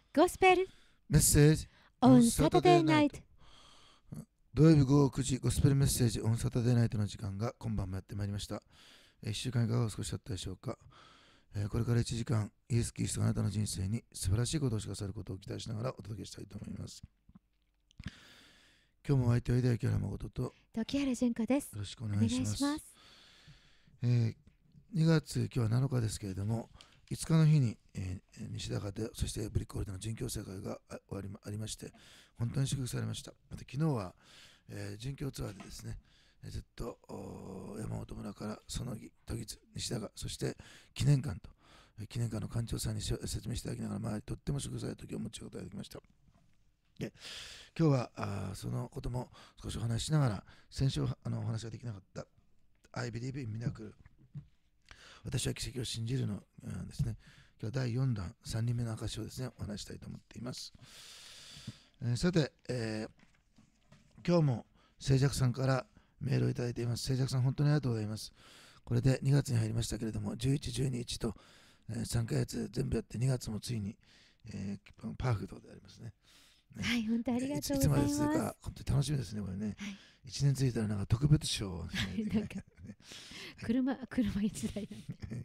ゴスペルメッセージオンサタデーナイト。 土曜日午後9時、ゴスペルメッセージオンサタデーナイトの時間が今晩もやってまいりました。1週間いかがお過ごしだったでしょうか。これから1時間、イエス・キリストがあなたの人生に素晴らしいことを知らされることを期待しながらお届けしたいと思います。今日もお相手は井田明誠と時原純子です。 よろしくおお願い願いします。 します。 2月、今日は7日ですけれども、5日の日に、西高で、そしてブリックホールでの殉教世界がありまして、本当に祝福されました。また昨日は、殉教ツアーでですね、ずっと山本村からそのぎ、都議津、西高、そして記念館と、記念館の館長さんに説明していただきながら、とっても祝福された時を持ちことができました。で今日はそのことも少しお話ししながら、先週お話ができなかった I believe in miracle、私は奇跡を信じるのですね。今日は第4弾、3人目の証をですね、お話したいと思っています。さて、今日も静寂さんからメールをいただいています。静寂さん、本当にありがとうございます。これで2月に入りましたけれども、11、12、1と、3ヶ月全部やって2月もついに、パーフェクトでありますね。 はい、本当にありがとうございます。 いつまで続くか、本当に楽しみですね、これね。 はい、 1年続いたらなんか特別賞をなんか車一台なんで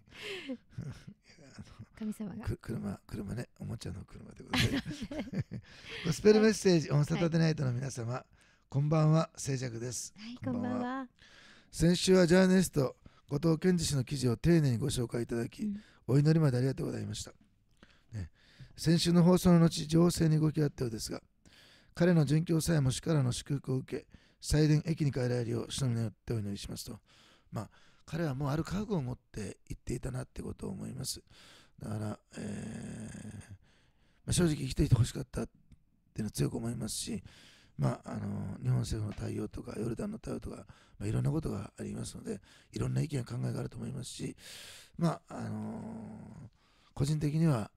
神様が車ね、おもちゃの車でございます。ゴスペルメッセージオンサタデーナイトの皆様、こんばんは、静寂です。 はい、こんばんは。 先週はジャーナリスト後藤健二氏の記事を丁寧にご紹介いただき、お祈りまでありがとうございました。先週の放送の後、情勢に動きあったようですが、彼の殉教さえも死からの祝福を受け、祭殿駅に帰られるよう主の皆によってお祈りしますと。彼はもうある覚悟を持って言っていたなってことを思います。だから、正直生きていてほしかったっていうのは強く思いますし、日本政府の対応とかヨルダンの対応とか、いろんなことがありますので、いろんな意見や考えがあると思いますし、個人的には、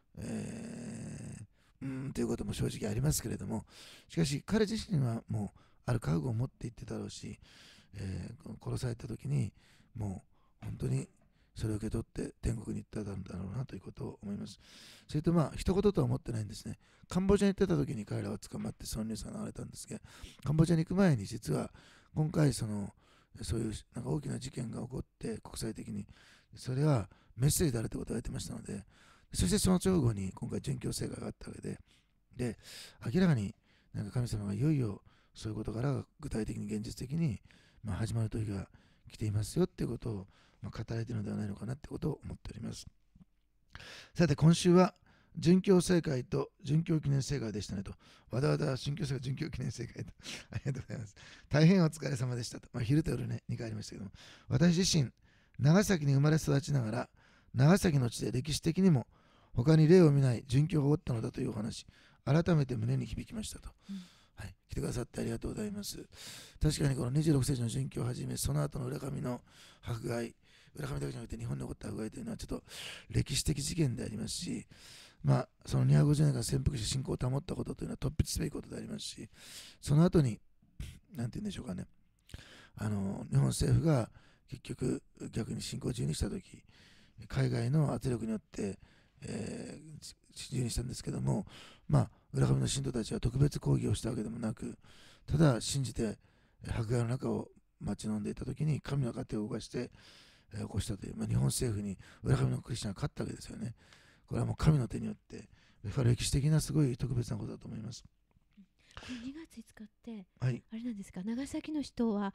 ということも正直ありますけれども、しかし彼自身はもうある覚悟を持って言ってたろうし、殺された時にもう本当にそれを受け取って天国に行ったんだろうなということを思います。それと一言とは思ってないんですね。カンボジアに行ってた時に彼らは捕まってそのニュースが流れたんですけど、カンボジアに行く前に実は今回そういうなんか大きな事件が起こって国際的に、それはメッセージであるということを言われてましたので、そしてその直後に今回殉教聖会があったわけで、明らかになんか神様がいよいよそういう事柄が具体的に現実的に始まる時が来ていますよっていうことを語られているのではないのかなってことを思っております。さて今週は殉教聖会と殉教記念聖会でしたねと。わざわざ殉教聖会、殉教記念聖会と。ありがとうございます。大変お疲れ様でしたと。昼と夜ね、2回ありましたけども、私自身、長崎に生まれ育ちながら、長崎の地で歴史的にも他に例を見ない殉教が起ったのだというお話、改めて胸に響きましたと。はい、来てくださってありがとうございます。確かにこの26世紀の殉教をはじめ、その後の浦上の迫害、浦上だけじゃなくて日本に起こった迫害というのはちょっと歴史的事件でありますし、その250年間潜伏して信仰を保ったことというのは突筆すべきことでありますし、その後に、なんて言うんでしょうかね、日本政府が結局逆に信仰を自由にしたとき、海外の圧力によって、自由にしたんですけども、浦上の信徒たちは特別抗議をしたわけでもなく、ただ信じて迫害の中を待ち望んでいたときに神の糧を動かして起こしたという、日本政府に浦上のクリスチャンが勝ったわけですよね。これはもう神の手によって、歴史的なすごい特別なことだと思います。 これ2月5日って、 はい、 あれなんですか、長崎の人は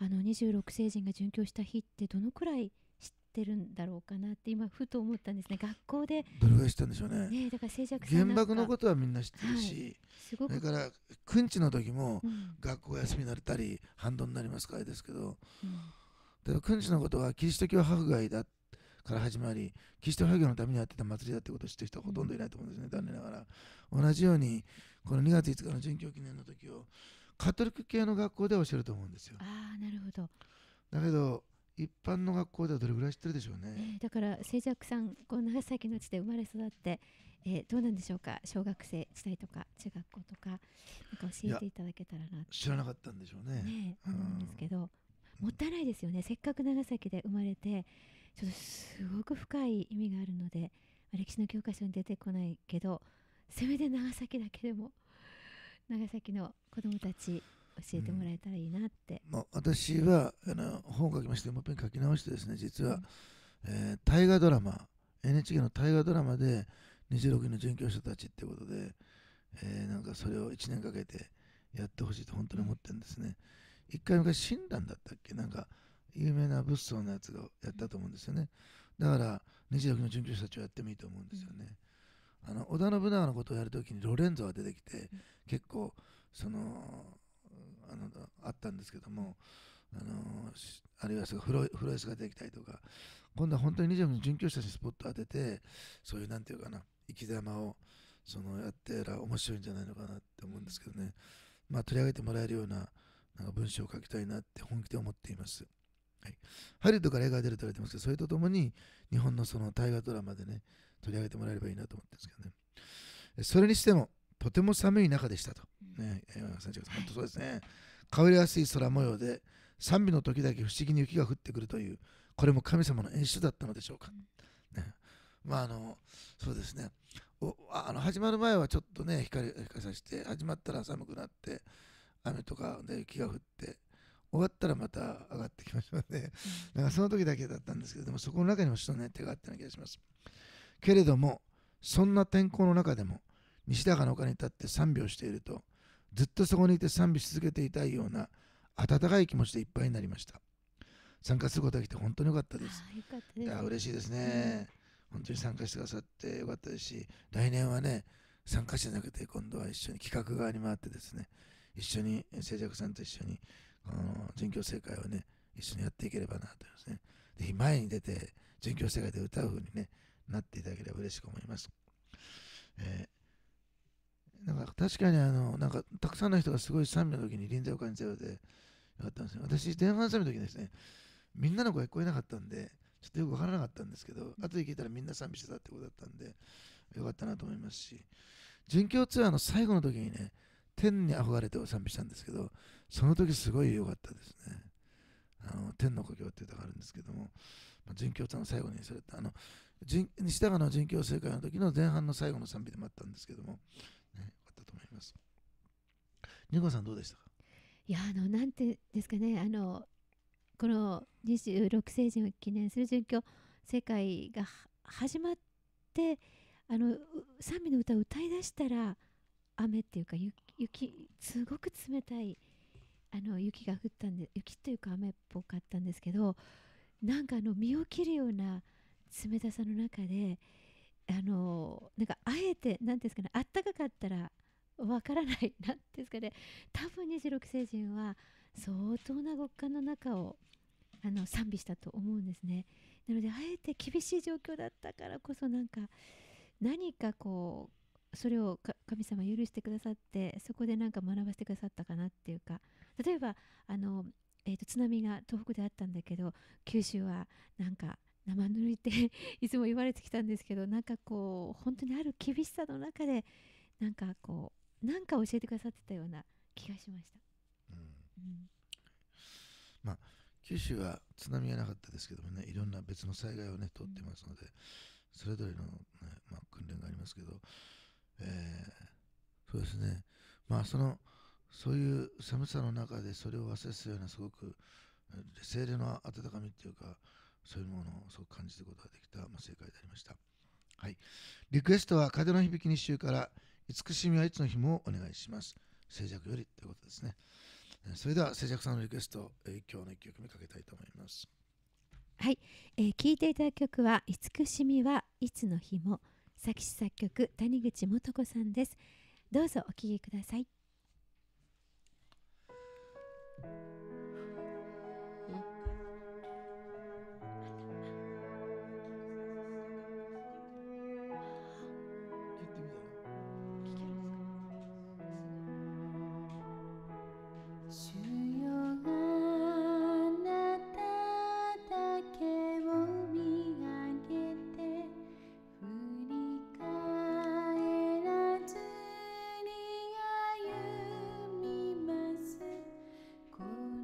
26世人が殉教した日ってどのくらい知ってるんだろうかなって今ふと思ったんですね。学校でどれぐらい知ったんでしょうね。 だから静寂さんなんか原爆のことはみんな知ってるし、 すごくそれからくんちの時も学校休みになったり反動になりますからですけど、だからくんちのことはキリスト教迫害だから始まり、キリスト教迫害のためにやってた祭りだってことを知ってる人はほとんどいないと思うんですね、残念ながら。同じようにこの2月5日の殉教記念の時をカトリック系の学校では教えると思うんですよ。 ああ、なるほど。 だけど一般の学校ではどれぐらい知ってるでしょうね。 だから静寂さん、長崎の地で生まれ育って、どうなんでしょうか、小学生時代とか中学校とか、なんか教えていただけたらなって知らなかったんでしょうね。 思うんですけど、もったいないですよね。せっかく長崎で生まれて、ちょっとすごく深い意味があるので、歴史の教科書に出てこないけど、 せめて長崎だけでも長崎の子供たち教えてもらえたらいいなって、 私は本を書きまして、もう一遍書き直してですね、実は、 うん大河ドラマ、NHK の大河ドラマで26人の殉教者たちってことで、なんかそれを1年かけてやってほしいと本当に思ってるんですね。一回昔、親鸞だったっけ、なんか有名な仏像のやつがやったと思うんですよね。だから26人の殉教者たちをやってもいいと思うんですよね。織田信長のことをやるときにロレンゾが出てきて、結構そのあったんですけども、あるいはフロイスが出てきたりとか、今度は本当に26人殉教者にスポット当てて、そういうなんていうかな、生き様をやってたら面白いんじゃないのかなって思うんですけどね。取り上げてもらえるような、なんか文章を書きたいなって本気で思っています。はい、ハリウッドから映画が出ると言われてますけど、それとともに日本のその大河ドラマでね、取り上げてもらえればいいなと思ってるんですけどね。それにしても、とても寒い中でしたと。ね、本当そうですね。変わりやすい空模様で、賛美の時だけ不思議に雪が降ってくるという、これも神様の演出だったのでしょうか。ね、そうですね。始まる前はちょっとね、光させて、始まったら寒くなって、雨とかで雪が降って、終わったらまた上がってきましたので、なんかその時だけだったんですけれども、そこの中にも人の、ね、手があったような気がします。けれども、そんな天候の中でも、西高の丘に立って賛美をしていると、ずっとそこにいて賛美し続けていたいような温かい気持ちでいっぱいになりました。参加することができて本当に良かったです。 よかったです。 いや、嬉しいですね。本当に参加してくださって良かったですし、来年はね、参加者じゃなくて、今度は一緒に企画側に回ってですね、一緒に、静寂さんと一緒に、殉教聖会をね、一緒にやっていければなと思いますね。ぜひ前に出て、殉教聖会で歌う風にね、なっていただければ嬉しく思います。なんか確かになんかたくさんの人がすごい賛美の時に臨在を感じたようでよかったんですね。私、前半賛美の時にですね、みんなの声聞こえなかったんで、ちょっとよくわからなかったんですけど、後で聞いたらみんな賛美してたってことだったんで、よかったなと思いますし、殉教ツアーの最後の時にね、天に憧れて賛美したんですけど、その時すごい良かったですね。天の故郷っていうのがあるんですけども、殉教ツアーの最後にそれ西高の殉教聖会の時の前半の最後の賛美でもあったんですけども、ね、よかったと思います。ニコさんどうでしたか？ いや、なんてですかね、この26世紀を記念する殉教世界が始まって、賛美の歌を歌い出したら、雨っていうか雪、すごく冷たい雪が降ったんで、雪というか雨っぽかったんですけど、なんか身を切るような冷たさの中で、なんかあえて、なんていうんですかね、あったかかったらわからない、なんていうんですかね、多分26世人は相当な極寒の中を賛美したと思うんですね。なので、あえて厳しい状況だったからこそ、なんか何かこう、それを神様許してくださって、そこでなんか学ばせてくださったかなっていうか、例えば津波が東北であったんだけど、九州はなんか生ぬるいっていつも言われてきたんですけど、なんかこう本当にある厳しさの中で、なんかこうなんか教えてくださってたような気がしました。 うんうんまあ、九州は津波はなかったですけどもね、いろんな別の災害をね、通ってますので、それぞれの、ね訓練がありますけど、そうですね、そういう寒さの中でそれを忘れすようなすごく精霊の温かみっていうか、そういうものをすごく感じることができた、正解でありました。はい。リクエストは風の響き日集から慈しみはいつの日もお願いします。静寂よりということですね。それでは静寂さんのリクエスト、今日の1曲目かけたいと思います。 はい、聴いていただく曲は慈しみはいつの日も、作詞作曲谷口素子さんです。どうぞお聴きください。 主よあなただけを見上げて振り返らずに歩みます。こ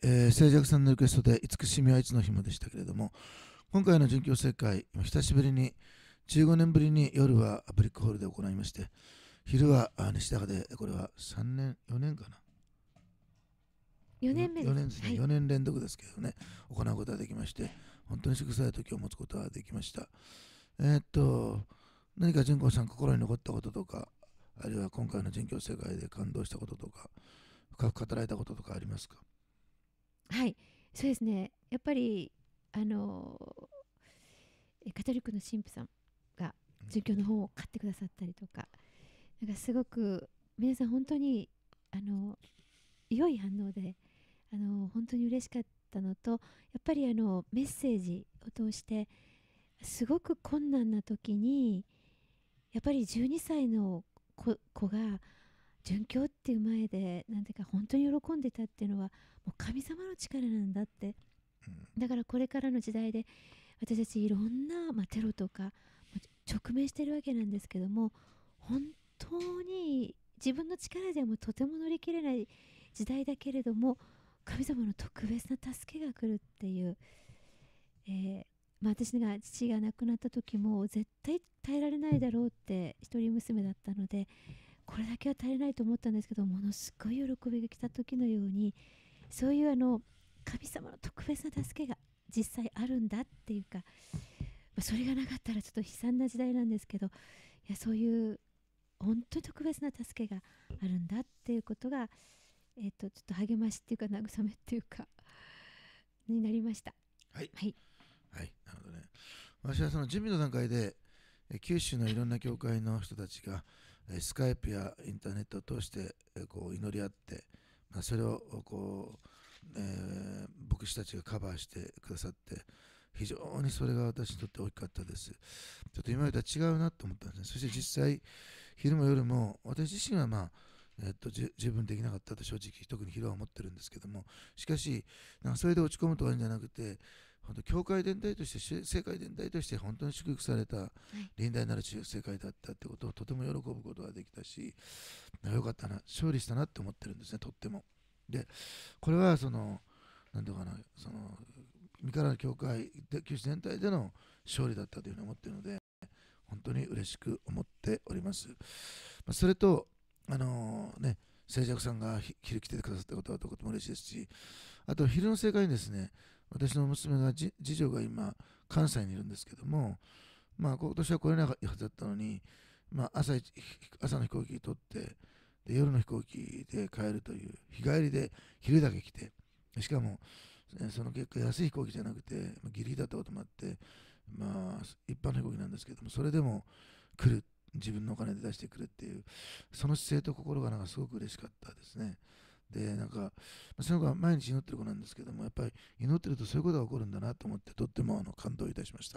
静寂さんのリクエストで慈しみはいつの日もでしたけれども、今回の殉教聖会、久しぶりに15年ぶりに夜はブリックホールで行いまして、昼は西高で、これは3年4年かな、 4年目です。 4年ですね、 はい、 4年連続ですけどね、行うことができまして、本当に祝祭時を持つことができました。何か純子さん心に残ったこととか、あるいは今回の殉教聖会で感動したこととか、深く語られたこととかありますか？ はい、そうですね。やっぱりカトリックの神父さんが殉教の本を買ってくださったりとか、なんかすごく皆さん本当に良い反応で本当に嬉しかったのと、やっぱりメッセージを通してすごく困難な時にやっぱり12歳の子が殉教っていう前でなんていうか本当に喜んでたっていうのはもう神様の力なんだって。だからこれからの時代で私たちいろんな、テロとか直面してるわけなんですけども、本当に自分の力ではもうとても乗り切れない時代だけれども、神様の特別な助けが来るっていう、私が父が亡くなった時も絶対耐えられないだろうって一人娘だったので、これだけは耐えれないと思ったんですけど、ものすごい喜びが来た時のように、そういう神様の特別な助けが実際あるんだっていうか、それがなかったらちょっと悲惨な時代なんですけど、いやそういう本当に特別な助けがあるんだっていうことが、ちょっと励ましっていうか慰めっていうかになりました。 はい、 はい、 はい、なるほどね。私はその準備の段階で、九州のいろんな教会の人たちが、スカイプやインターネットを通して、こう祈り合って、それをこう、牧師たちがカバーしてくださって、非常にそれが私にとって大きかったです。ちょっと今までとは違うなと思ったんですね。そして実際、昼も夜も、私自身は十分できなかったと正直、特に昼は思ってるんですけども、しかし、なんかそれで落ち込むとかいいんじゃなくて、本当教会全体として、世界全体として本当に祝福された臨大なる世界だったってことをとても喜ぶことができたし、よかったな、勝利したなって思ってるんですね、とっても。で、これはなんていうかな、三河の教会で、九州全体での勝利だったというふうに思っているので、本当に嬉しく思っております。それと、静寂さんが昼来てくださったことはとても嬉しいですし、あと昼の正解にですね、私の娘が、次女が今、関西にいるんですけども、今年は来れないはずだったのに、朝の飛行機取って、で夜の飛行機で帰るという、日帰りで昼だけ来て、しかも、その結果安い飛行機じゃなくて、ギリギリだったこともあって、一般の飛行機なんですけども、それでも来る、自分のお金で出してくるっていう、その姿勢と心がなんかすごく嬉しかったですね。で、その子は毎日祈ってる子なんですけども、やっぱり祈ってるとそういうことが起こるんだなと思って、とっても感動いたしました。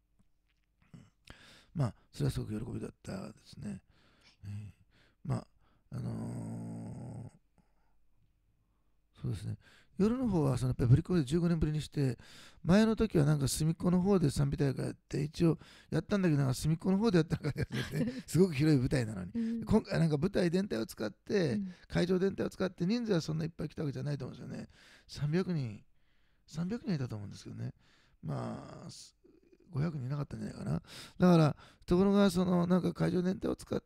それはすごく喜びだったですね。まあ、あのーそうですね。夜の方はやっぱりブリックホールで15年ぶりにして、前の時はなんか隅っこの方で賛美大会やって、一応やったんだけど、なんか隅っこの方でやったのかね、すごく広い舞台なのに。今回なんか舞台全体を使って、会場全体を使って、人数はそんないっぱい来たわけじゃないと思うんですよね。300人いたと思うんですけどね。500人いなかったんじゃないかな。だから、ところが、なんか会場全体を使って、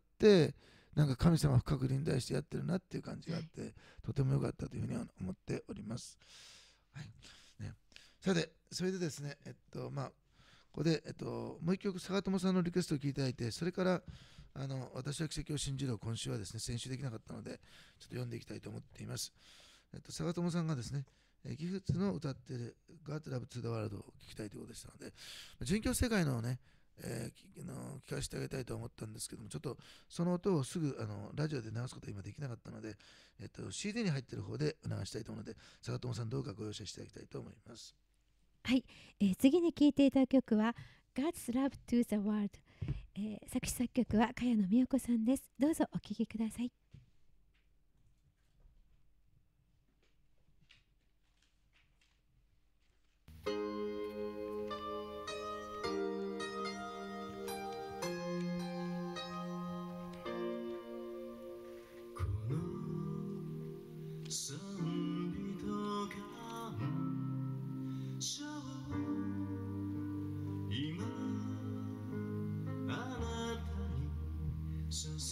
なんか神様深く臨在してやってるなっていう感じがあって、とても良かったというふうに思っております。はいね、さて、それでですね、ここで、もう一曲、坂友さんのリクエストを聞いていただいて、それから、私は奇跡を信じるを今週はですね、先週できなかったので、ちょっと読んでいきたいと思っています。坂友さんがですね、ギフツの歌っている God Love to the World を聞きたいということでしたので、殉教世界のね、聞かせてあげたいと思ったんですけども、ちょっとその音をすぐラジオで流すことは今できなかったので、CD に入っている方で流したいと思うので、坂友さんどうかご容赦していただきたいと思います。 はい、次に聴いていただく曲は God's Love to the World、作詞作曲は茅野美代子さんです。どうぞお聴きください。 賛美と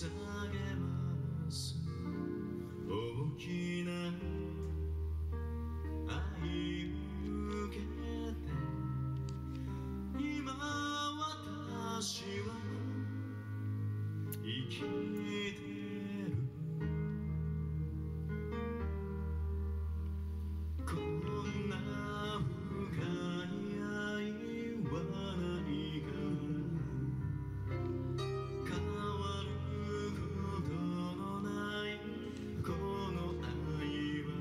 捧げます大きな愛を受けて今私は生きてるこんな深い愛はないから変わることのないこの愛は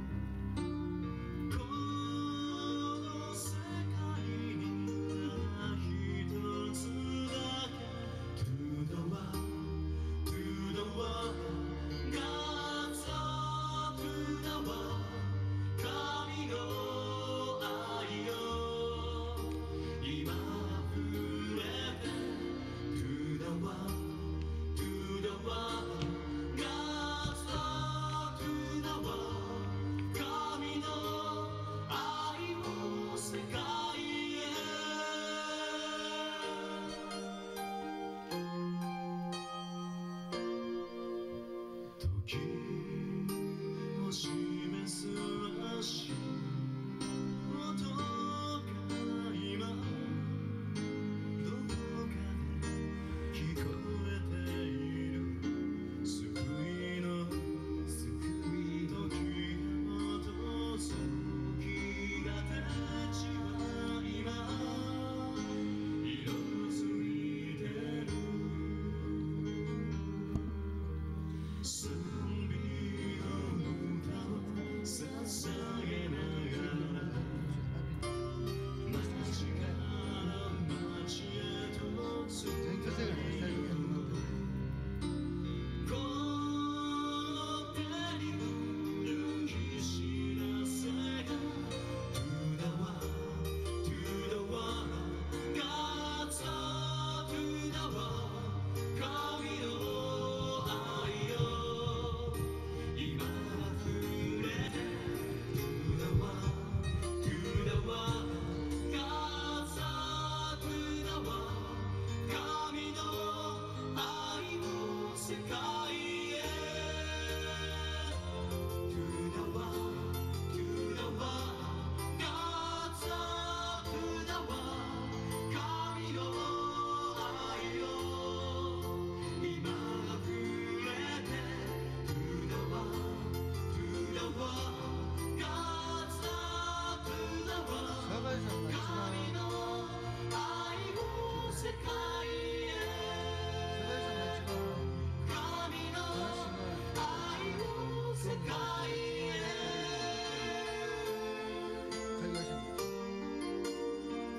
この世界にただ一つだけ To the world, to the world God's love to the world 神の愛よ今溢れて To the world, to the world God's love to the world 神の愛を世界へ時を示す足音が今どこかで聞こえている救いの時が訪れ時がたちは今色づいてる賛美の歌を捧げながら街から街へと続選挙制がね、最初にこの手に抱きしらせが To the world, to the world God's love to the world 神の愛よ今溢れて To the world, to the world God's love to the world 神の愛を世界へ To the world, to the world God's love to the world 神の愛よ今溢れて To the world, to the world God's love to the world 坂井さんが一番神の愛を世界へ坂井さんが一番神の愛を世界へ海外新聞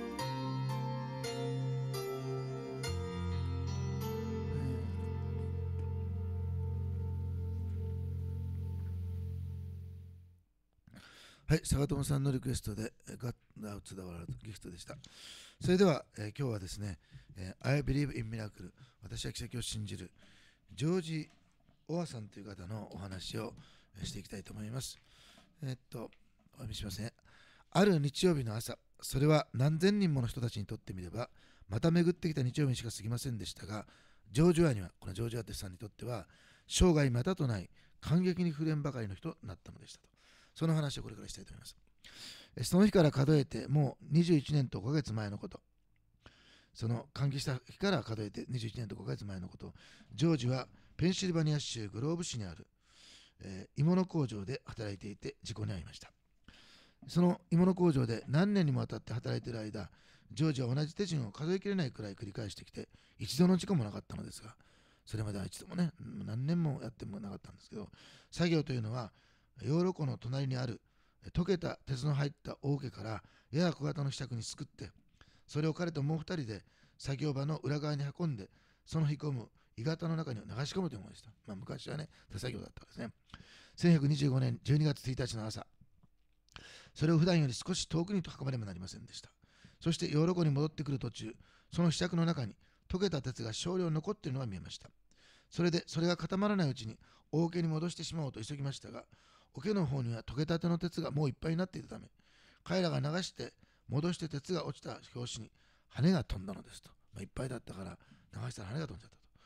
はい、坂友さんのリクエストで「God Now to the World」ギフトでした。それでは、今日はですね、I Believe in Miracle 私は奇跡を信じるジョージ・オアさんという方のお話をしていきたいと思います。お読みしますね。ある日曜日の朝、それは何千人もの人たちにとってみればまた巡ってきた日曜日にしか過ぎませんでしたが、ジョージ・オアには、このジョージ・オアテスさんにとっては生涯またとない感激に触れんばかりの人となったのでしたと。その話をこれからしたいと思います。その日から数えてもう21年と5ヶ月前のこと。その歓喜した日から数えて21年と5ヶ月前のこと。ジョージはペンシルバニア州グローブ市にある、鋳物工場で働いていて事故に遭いました。その鋳物工場で何年にもわたって働いている間、ジョージは同じ手順を数えきれないくらい繰り返してきて、一度の事故もなかったのですが、それまでは一度もね、何年もやってもなかったんですけど、作業というのは、ヨーロ湖の隣にある溶けた鉄の入った桶からやや小型の試着にすくって、それを彼ともう2人で作業場の裏側に運んで、その引き込む鋳型の中に流し込むというものでした。昔はね、手作業だったわけですね。1125年12月1日の朝、それを普段より少し遠くに運ばねばなりませんでした。そしてヨーロ湖に戻ってくる途中、その試着の中に溶けた鉄が少量残っているのが見えました。それが固まらないうちに大桶に戻してしまおうと急ぎましたが、桶の方には溶けたての鉄がもういっぱいになっていたため、彼らが流して戻して鉄が落ちた拍子に羽が飛んだのですと。いっぱいだったから流したら羽が飛んじゃったと。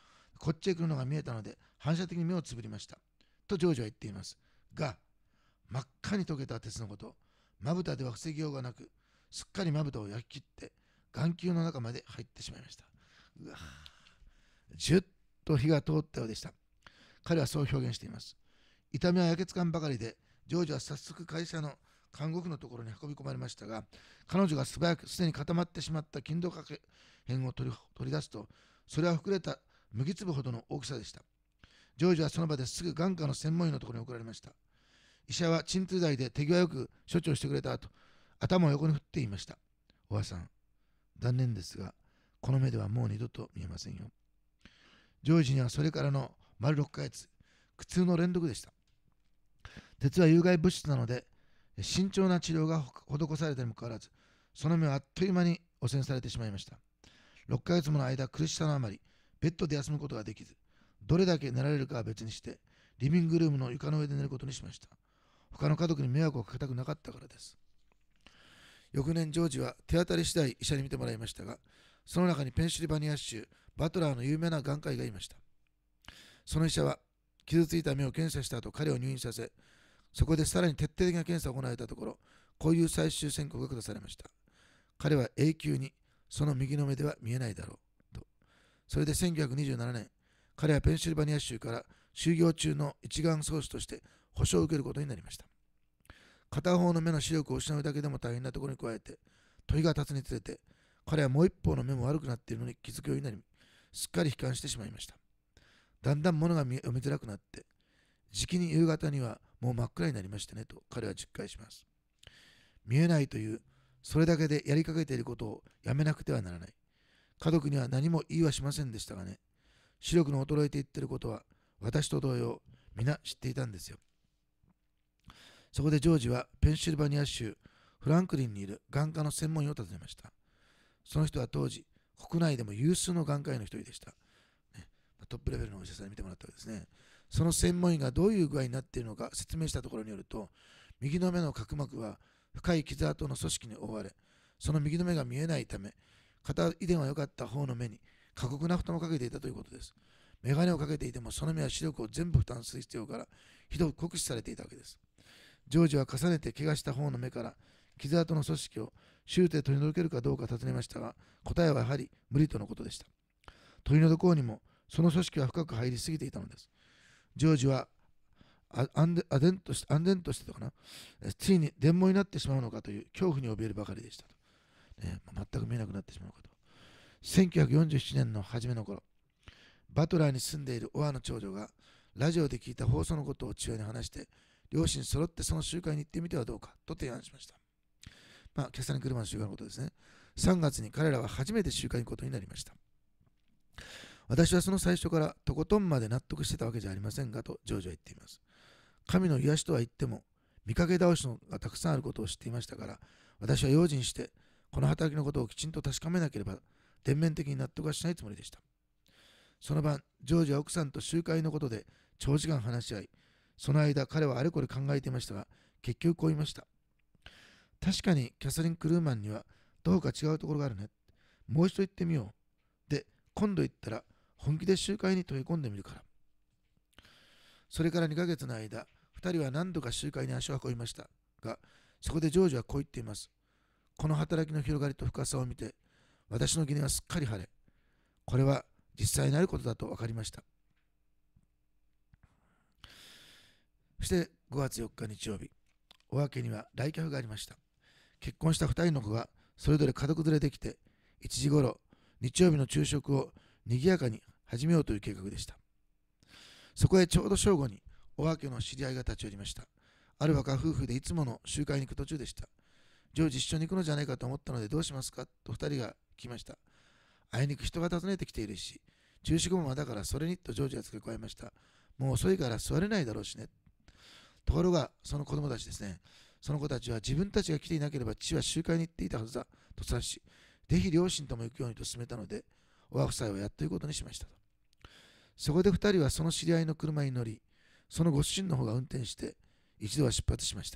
こっちへ来るのが見えたので反射的に目をつぶりましたとジョージは言っていますが、真っ赤に溶けた鉄のこと、まぶたでは防ぎようがなく、すっかりまぶたを焼き切って眼球の中まで入ってしまいました。うわ、じゅっと火が通ったようでした。彼はそう表現しています。痛みは焼けつかんばかりで、ジョージは早速会社の看護婦のところに運び込まれましたが、彼女が素早くすでに固まってしまった金属破片を取り出すと、それは膨れた麦粒ほどの大きさでした。ジョージはその場ですぐ眼科の専門医のところに送られました。医者は鎮痛剤で手際よく処置をしてくれた後、頭を横に振って言いました。おばさん、残念ですが、この目ではもう二度と見えませんよ。ジョージにはそれからの丸6ヶ月、苦痛の連続でした。鉄は有害物質なので、慎重な治療が施されたにもかかわらず、その目はあっという間に汚染されてしまいました。6ヶ月もの間、苦しさのあまり、ベッドで休むことができず、どれだけ寝られるかは別にして、リビングルームの床の上で寝ることにしました。他の家族に迷惑をかけたくなかったからです。翌年、ジョージは手当たり次第医者に診てもらいましたが、その中にペンシルバニア州バトラーの有名な眼科医がいました。その医者は傷ついた目を検査した後、彼を入院させ、そこでさらに徹底的な検査を行われたところ、こういう最終宣告が下されました。彼は永久にその右の目では見えないだろうと。それで1927年、彼はペンシルバニア州から就業中の一眼喪失として保証を受けることになりました。片方の目の視力を失うだけでも大変なところに加えて、問いが立つにつれて、彼はもう一方の目も悪くなっているのに気づくようになり、すっかり悲観してしまいました。だんだん物が読みづらくなって、じきに夕方にはもう真っ暗になりましてねと彼は実感します。見えないという、それだけでやりかけていることをやめなくてはならない。家族には何も言いはしませんでしたがね、視力の衰えていっていることは私と同様、皆知っていたんですよ。そこでジョージはペンシルバニア州フランクリンにいる眼科の専門医を訪ねました。その人は当時、国内でも有数の眼科医の一人でした。トップレベルのお医者さんに見てもらったわけですね。その専門医がどういう具合になっているのか説明したところによると、右の目の角膜は深い傷跡の組織に覆われ、その右の目が見えないため、片遺伝は良かった方の目に過酷な負担をかけていたということです。眼鏡をかけていてもその目は視力を全部負担する必要からひどく酷使されていたわけです。ジョージは重ねて怪我した方の目から傷跡の組織を手術で取り除けるかどうか尋ねましたが、答えはやはり無理とのことでした。取り除こうにもその組織は深く入りすぎていたのです。ジョージは安全としてとかな、ついに電網になってしまうのかという恐怖に怯えるばかりでしたと、全く見えなくなってしまうかと。1947年の初めの頃、バトラーに住んでいるオアの長女がラジオで聞いた放送のことを父親に話して、両親揃ってその集会に行ってみてはどうかと提案しました。キャサリン・クルマンの集会のことですね。3月に彼らは初めて集会に行くことになりました。私はその最初からとことんまで納得してたわけじゃありませんがとジョージは言っています。神の癒しとは言っても見かけ倒しのがたくさんあることを知っていましたから、私は用心してこの働きのことをきちんと確かめなければ全面的に納得はしないつもりでした。その晩、ジョージは奥さんと集会のことで長時間話し合い、その間彼はあれこれ考えていましたが、結局こう言いました。確かにキャサリン・クルーマンにはどうか違うところがあるね。もう一度言ってみよう。で、今度言ったら本気で集会に飛び込んでみるから。それから2ヶ月の間、2人は何度か集会に足を運びましたが、そこでジョージはこう言っています。この働きの広がりと深さを見て、私の疑念はすっかり晴れ、これは実際にあることだと分かりました。そして5月4日日曜日、お分けには来客がありました。結婚した2人の子がそれぞれ家族連れできて、1時ごろ、日曜日の昼食を賑やかに始めようという計画でした。そこへちょうど正午にお分けの知り合いが立ち寄りました。ある若夫婦でいつもの集会に行く途中でした。ジョージ一緒に行くのじゃないかと思ったのでどうしますかと2人が聞きました。あいにく人が訪ねてきているし、昼食もだからそれにとジョージが付け加えました。もう遅いから座れないだろうしね。ところがその子供たちですね、その子たちは自分たちが来ていなければ父は集会に行っていたはずだと察し、ぜひ両親とも行くようにと勧めたので、お夫妻はやっということにしましたと。そこで2人はその知り合いの車に乗り、そのご主人の方が運転して一度は出発しました。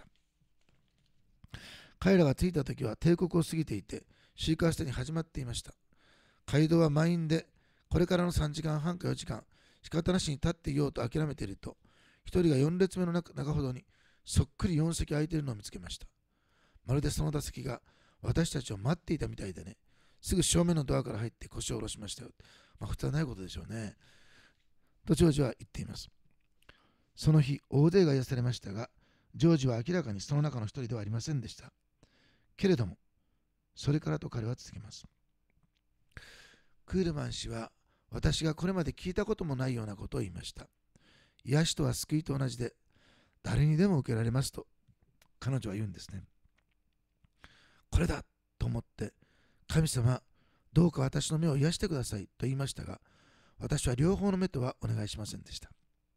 彼らが着いた時は帝国を過ぎていて、集会はすでに始まっていました。街道は満員で、これからの3時間半か4時間、 仕方なしに立っていようと諦めていると、一人が4列目の中ほどにそっくり4席空いているのを見つけました。まるでその打席が私たちを待っていたみたいでね、すぐ正面のドアから入って腰を下ろしましたよ。普通はないことでしょうね。とジョージは言っています。その日、大勢が癒されましたが、ジョージは明らかにその中の一人ではありませんでした。けれども、それからと彼は続けます。クールマン氏は、私がこれまで聞いたこともないようなことを言いました。癒しとは救いと同じで、誰にでも受けられますと、彼女は言うんですね。これだと思って、神様、どうか私の目を癒してくださいと言いましたが、私は両方の目とはお願いしませんでした。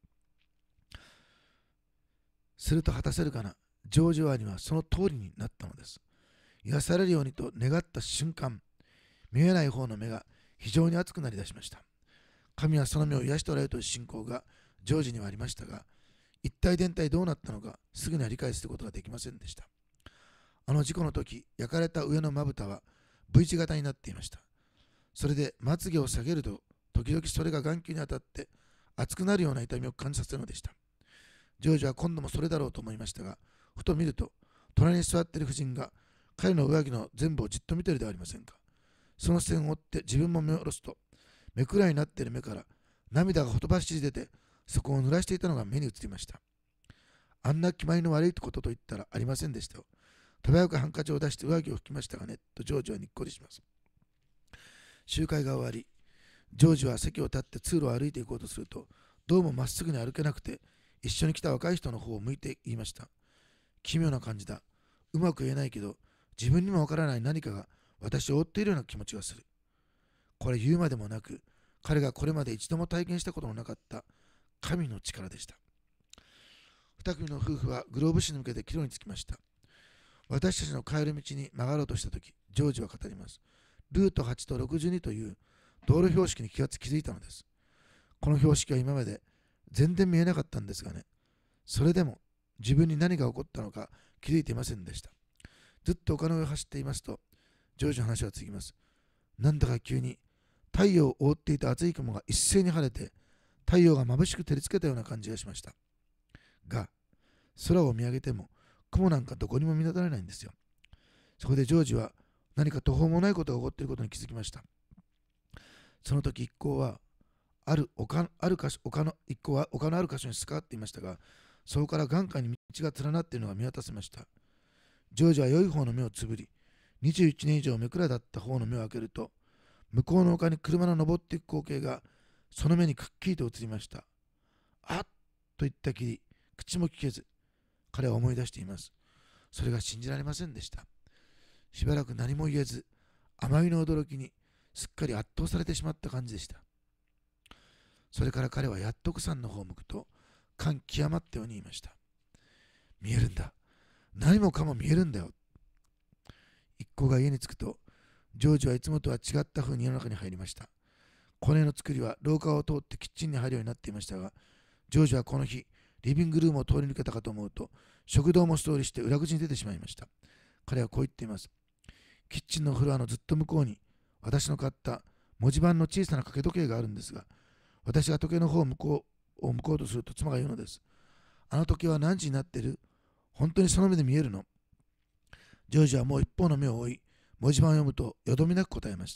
すると果たせるかな、ジョージ王にはその通りになったのです。癒されるようにと願った瞬間、見えない方の目が非常に熱くなりだしました。神はその目を癒しておられるという信仰がジョージにはありましたが、一体全体どうなったのかすぐには理解することができませんでした。あの事故の時、焼かれた上のまぶたは V 字型になっていました。それでまつげを下げると、時々それが眼球に当たって熱くなるような痛みを感じさせるのでした。ジョージは今度もそれだろうと思いましたが、ふと見ると、隣に座っている婦人が彼の上着の全部をじっと見ているではありませんか。その視線を追って自分も目を下ろすと、目くらいになっている目から涙がほとばしり出て、そこを濡らしていたのが目に映りました。あんな気前の悪いことと言ったらありませんでしたよ。手早くハンカチを出して上着を拭きましたがね、とジョージはにっこりします。集会が終わり、ジョージは席を立って通路を歩いていこうとすると、どうもまっすぐに歩けなくて、一緒に来た若い人の方を向いて言いました。奇妙な感じだ。うまく言えないけど、自分にもわからない何かが私を追っているような気持ちがする。これ言うまでもなく、彼がこれまで一度も体験したことのなかった神の力でした。二組の夫婦はグローブ市に向けて帰路に着きました。私たちの帰る道に曲がろうとしたとき、ジョージは語ります。ルート8と62という道路標識に気づいたのです。この標識は今まで全然見えなかったんですがね、それでも自分に何が起こったのか気づいていませんでした。ずっと丘の上を走っていますと、ジョージの話は続きます。なんだか急に太陽を覆っていた厚い雲が一斉に晴れて、太陽が眩しく照りつけたような感じがしました。が、空を見上げても雲なんかどこにも見当たらないんですよ。そこでジョージは何か途方もないことが起こっていることに気づきました。その時一行は丘のある箇所に座っていましたが、そこから眼下に道が連なっているのが見渡せました。ジョージは良い方の目をつぶり、21年以上目くらだった方の目を開けると、向こうの丘に車の登っていく光景がその目にくっきりと映りました。あっと言ったきり、口も聞けず、彼は思い出しています。それが信じられませんでした。しばらく何も言えず、あまりの驚きにすっかり圧倒されてしまった感じでした。それから彼はやっと奥さんの方を向くと、感極まったように言いました。見えるんだ。何もかも見えるんだよ。一行が家に着くと、ジョージはいつもとは違った風に家の中に入りました。この家の作りは廊下を通ってキッチンに入るようになっていましたが、ジョージはこの日、リビングルームを通り抜けたかと思うと、食堂も素通りして裏口に出てしまいました。彼はこう言っています。キッチンのフロアのずっと向こうに、私の買った文字盤の小さな掛け時計があるんですが、私が時計の方を向こうとすると妻が言うのです。あの時計は何時になってる？本当にその目で見えるの？ジョージはもう一方の目を追い、文字盤を読むとよどみなく答えました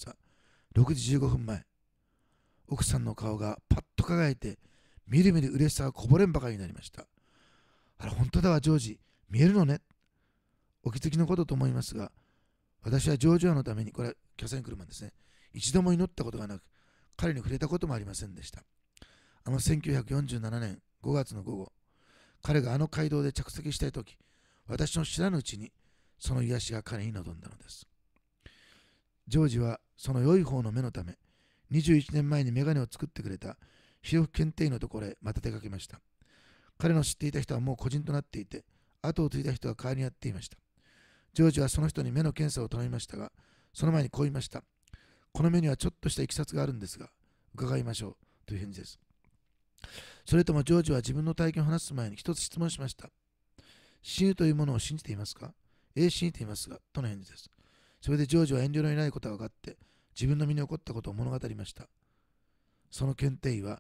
。6時15分前。奥さんの顔がパッと輝いて、みるみる嬉しさがこぼれんばかりになりました。あら、本当だわ、ジョージ。見えるのね。お気づきのことと思いますが、私はジョージアのために、これはキャサリン・クルマンですね、一度も祈ったことがなく、彼に触れたこともありませんでした。あの1947年5月の午後、彼があの街道で着席したいとき、私の知らぬうちにその癒しが彼に臨んだのです。ジョージはその良い方の目のため、21年前にメガネを作ってくれた視力検定医のところへまた出かけました。彼の知っていた人はもう個人となっていて、後を継いだ人は代わりにやっていました。ジョージはその人に目の検査を頼みましたが、その前にこう言いました。この目にはちょっとしたいきさつがあるんですが、伺いましょうという返事です。それともジョージは自分の体験を話す前に一つ質問しました。死ぬというものを信じていますか？信じていますが、との返事です。それでジョージは遠慮のいないことが分かって、自分の身に起こったことを物語りました。その検定医は、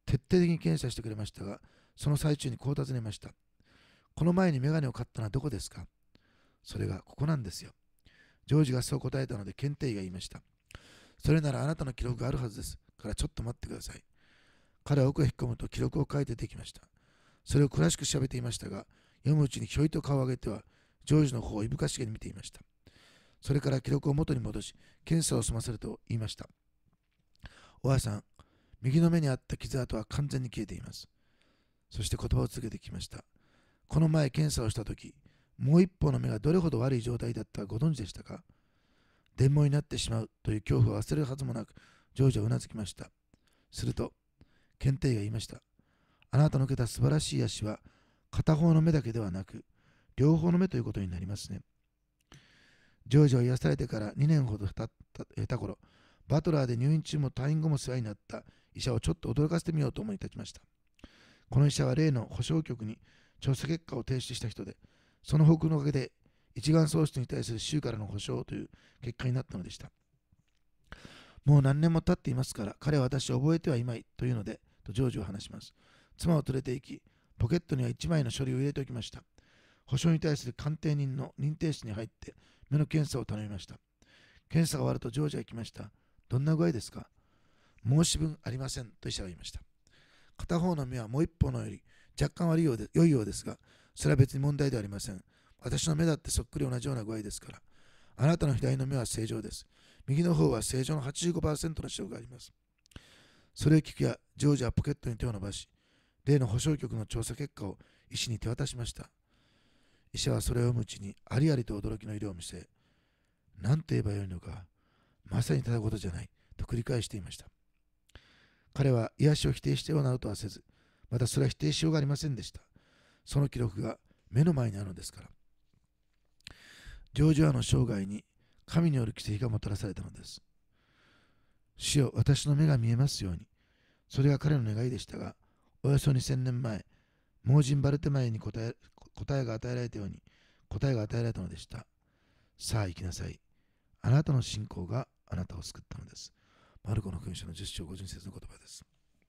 徹底的に検査してくれましたが、その最中にこう尋ねました。この前にメガネを買ったのはどこですか？それがここなんですよ。ジョージがそう答えたので、検定医が言いました。それならあなたの記録があるはずです。からちょっと待ってください。彼は奥へ引っ込むと記録を書いてできました。それを詳しく調べていましたが、読むうちにひょいと顔を上げては、ジョージの方をいぶかしげに見ていました。それから記録を元に戻し、検査を済ませると言いました。おばあさん、右の目にあった傷跡は完全に消えています。そして言葉を続けてきました。この前検査をしたとき、もう一方の目がどれほど悪い状態だったかご存知でしたか？電網になってしまうという恐怖を忘れるはずもなく、ジョージはうなずきました。すると、検定医が言いました。あなたの受けた素晴らしい足は、片方の目だけではなく、両方の目ということになりますね。ジョージは癒されてから2年ほど経った頃、バトラーで入院中も退院後も世話になった医者をちょっと驚かせてみようと思い立ちました。この医者は例の保証局に調査結果を提出した人で、その報告のおかげで一眼喪失に対する州からの保証という結果になったのでした。もう何年も経っていますから、彼は私を覚えてはいまいというので、とジョージは話します。妻を連れて行き、ポケットには1枚の書類を入れておきました。保証に対する鑑定人の認定室に入って目の検査を頼みました。検査が終わるとジョージは行きました。どんな具合ですか？申し分ありませんと医者は言いました。片方の目はもう一方のより若干悪いようで良いようですが、それは別に問題ではありません。私の目だってそっくり同じような具合ですから。あなたの左の目は正常です。右の方は正常の 85% の症があります。それを聞くや、ジョージはポケットに手を伸ばし、例の保証局の調査結果を医師に手渡しました。医者はそれを読むうちにありありと驚きの色を見せ、何と言えばよいのか、まさにただごとじゃないと繰り返していました。彼は癒しを否定してはなどとはせず、またそれは否定しようがありませんでした。その記録が目の前にあるのですから。ジョージアの生涯に神による奇跡がもたらされたのです。主よ、私の目が見えますように。それが彼の願いでしたが、およそ2000年前、盲人バルテマイに答えが与えられたように、答えが与えられたのでした。さあ行きなさい。あなたの信仰があなたを救ったのです。マルコの福音書の10章50節の言葉です。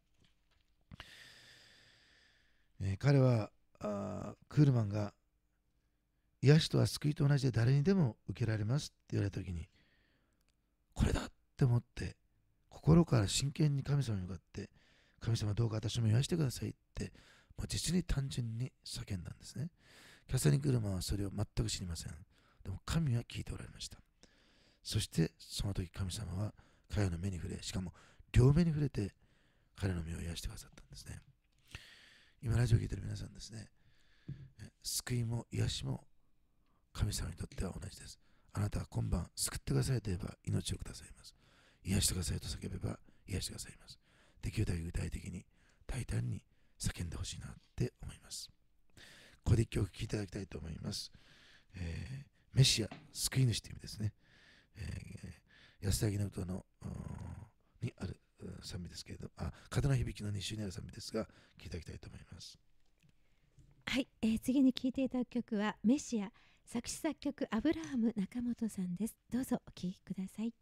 彼はクールマンが癒しとは救いと同じで誰にでも受けられますって言われたときに、これだって思って心から真剣に神様に向かって、神様どうか私も癒してくださいって、実に単純に叫んだんですね。キャサリン・クールマンはそれを全く知りません。でも神は聞いておられました。そしてその時神様は彼の目に触れ、しかも両目に触れて彼の目を癒してくださったんですね。今ラジオを聞いている皆さんですね、救いも癒しも神様にとっては同じです。あなたは今晩救ってくださいと言えば命をくださいます。癒してくださいと叫べば癒してくださいます。できるだけ具体的に大胆に叫んでほしいなって思います。ここで一曲聴いていただきたいと思います。メシア、救い主という意味ですね。安田の歌のにある賛美ですけれど、風の響きの2週にある賛美ですが、聴いていただきたいと思います。 はい、次に聴いていただく曲はメシア、作詞作曲アブラハム中本さんです。どうぞお聴きください。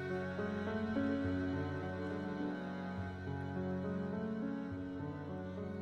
「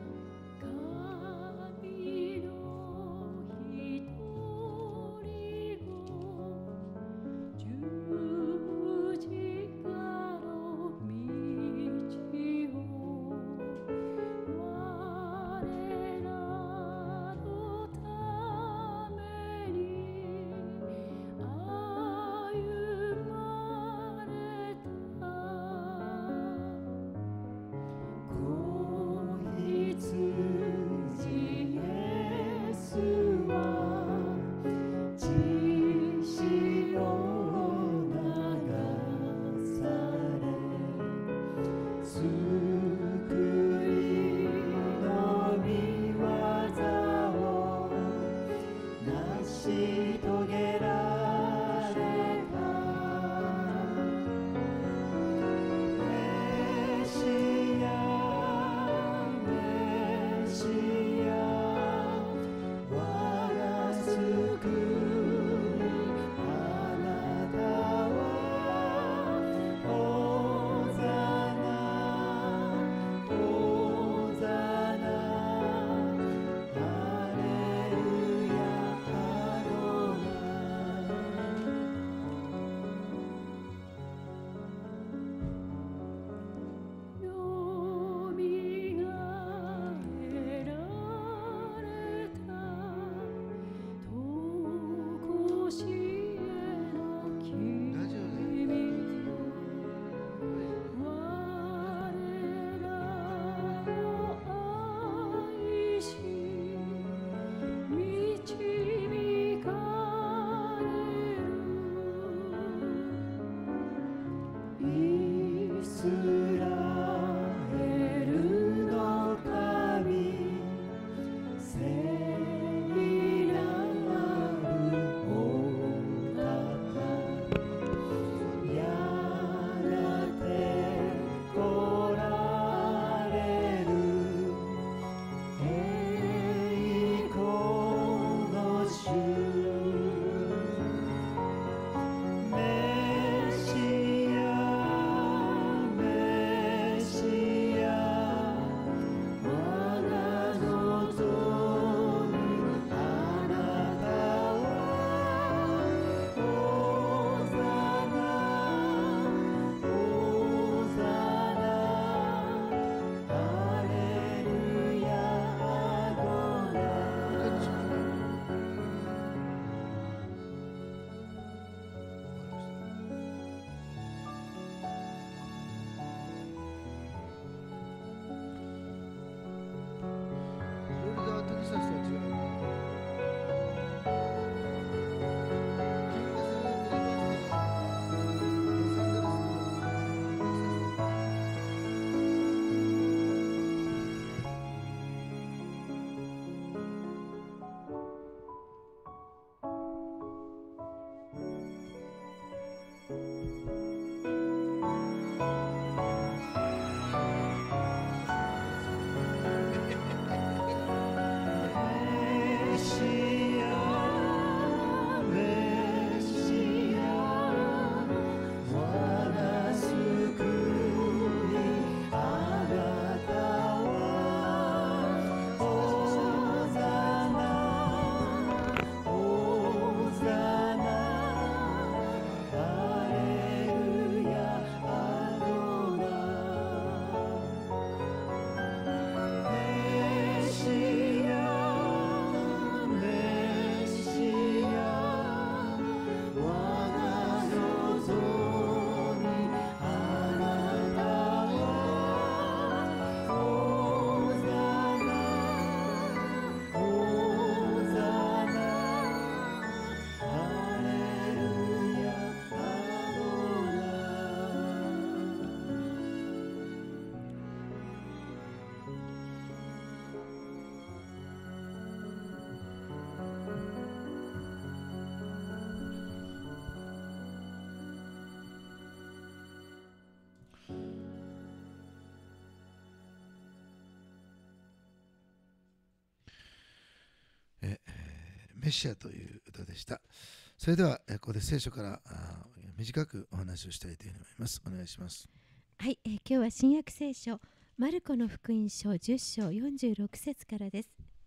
メシアという歌でした。それではここで聖書から短くお話をしたいというふうに思います。お願いします。 はい、今日は新約聖書マルコの福音書10章46節からです。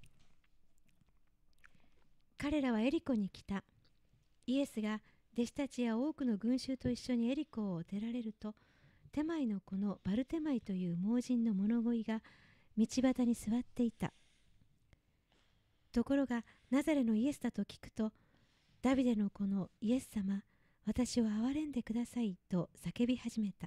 彼らはエリコに来た。イエスが弟子たちや多くの群衆と一緒にエリコを出られると、テマイの子のバルテマイという盲人の物乞いが道端に座っていた。ところがナザレのイエスだと聞くと、ダビデの子のイエス様、私を憐れんでくださいと叫び始めた。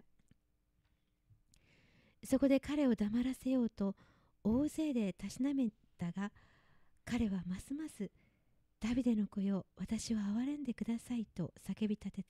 そこで彼を黙らせようと大勢でたしなめたが、彼はますますダビデの子よ、私を憐れんでくださいと叫び立てた。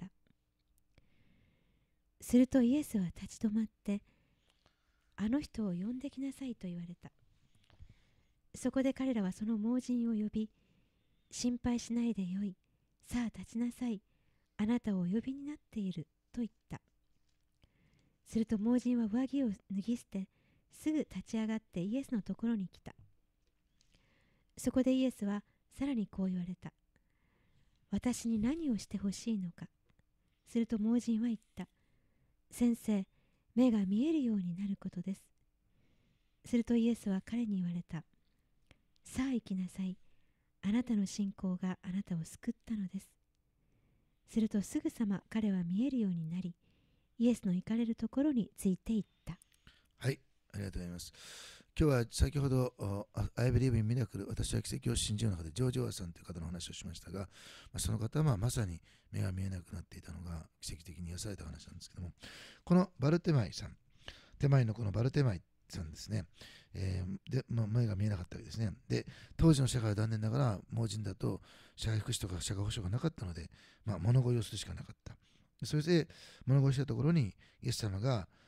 するとイエスは立ち止まって、あの人を呼んできなさいと言われた。そこで彼らはその盲人を呼び、心配しないでよい、さあ立ちなさい、あなたをお呼びになっていると言った。すると盲人は上着を脱ぎ捨て、すぐ立ち上がってイエスのところに来た。そこでイエスはさらにこう言われた。私に何をしてほしいのか。すると盲人は言った。先生、目が見えるようになることです。するとイエスは彼に言われた。さあ行きなさい。あなたの信仰があなたを救ったのです。するとすぐさま彼は見えるようになり、イエスの行かれるところについていった。 はい、ありがとうございます。今日は先ほど I Believe in Miracle 私は奇跡を信じる中でジョージ・オアさんという方の話をしましたが、その方はまさに目が見えなくなっていたのが奇跡的に癒された話なんですけども、このバルテマイさん、手前のこのバルテマイさんですね、で目が見えなかったわけですね。で、当時の社会は残念ながら盲人だと社会福祉とか社会保障がなかったので、物乞いをするしかなかった。それで物乞いしたところにイエス様が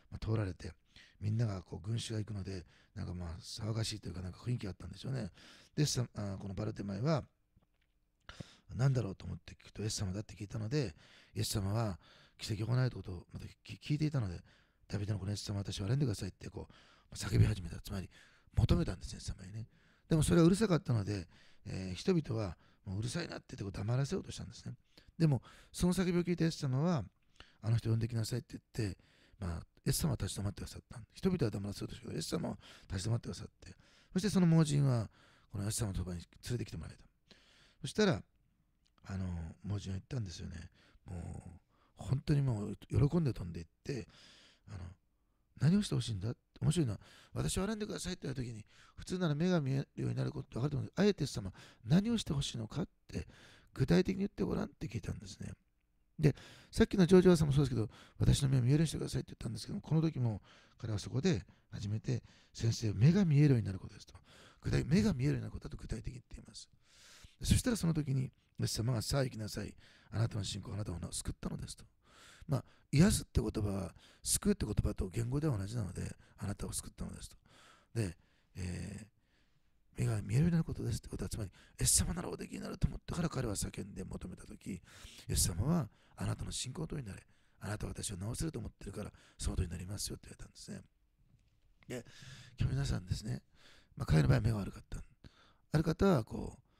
通られて、みんながこう群衆が行くので、なんか騒がしいというか、なんか雰囲気があったんでしょうね。で、このバルテマイは、何だろうと思って聞くと、イエス様だって聞いたので、イエス様は奇跡を行えることをまた聞いていたので、ダビデの子のイエス様、私を憐れんでくださいって叫び始めた。つまり、求めたんですね、イエス様にね。でもそれはうるさかったので、人々はもううるさいなって言って黙らせようとしたんですね。でも、その叫びを聞いたイエス様は、あの人呼んできなさいって言って、イエス様は立ち止まってくださった。人々は黙らせようとしたけど、イエス様は立ち止まってくださって、そしてその盲人は、このイエス様のそばに連れてきてもらえた。そしたら、盲人は言ったんですよね。もう、本当にもう喜んで飛んでいって、何をしてほしいんだって、面白いのは、私を憐れんでくださいって言った時に、普通なら目が見えるようになることって分かると思うんです。あえてイエス様、何をしてほしいのかって、具体的に言ってごらんって聞いたんですね。で、さっきのジョージ・ワーさんもそうですけど、私の目を見えるようにしてくださいって言ったんですけども、この時も彼はそこで初めて先生、目が見えるようになることですと。目が見えるようになることだと具体的に言っています。そしたらその時に、イエス様がさあ行きなさい。あなたの信仰、あなたを救ったのですと。癒すって言葉は、救うって言葉と言語では同じなので、あなたを救ったのですと。で、目が見えるようになることですってことは、つまり、イエス様ならおできになると思ってから彼は叫んで求めたとき、イエス様はあなたの信仰とになれ。あなたは私を治せると思ってるから、そのとになりますよって言われたんですね。で、今日皆さんですね、彼の場合は目が悪かった。ある方は、